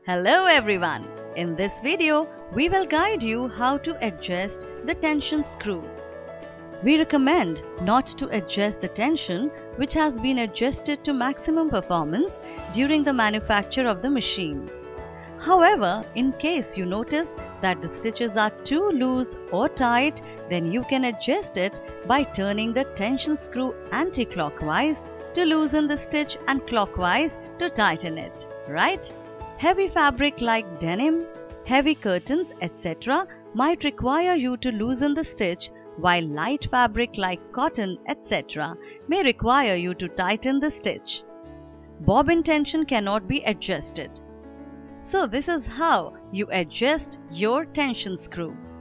Hello everyone! In this video, we will guide you how to adjust the tension screw. We recommend not to adjust the tension which has been adjusted to maximum performance during the manufacture of the machine. However, in case you notice that the stitches are too loose or tight, then you can adjust it by turning the tension screw anti-clockwise to loosen the stitch and clockwise to tighten it, right? Heavy fabric like denim, heavy curtains, etc. might require you to loosen the stitch, while light fabric like cotton, etc. may require you to tighten the stitch. Bobbin tension cannot be adjusted. So this is how you adjust your tension screw.